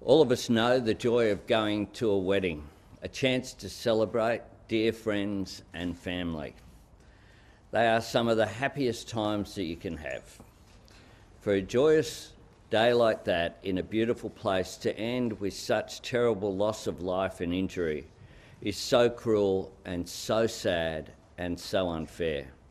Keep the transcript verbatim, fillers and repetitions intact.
All of us know the joy of going to a wedding, a chance to celebrate dear friends and family. They are some of the happiest times that you can have. For a joyous day like that in a beautiful place to end with such terrible loss of life and injury is so cruel and so sad and so unfair.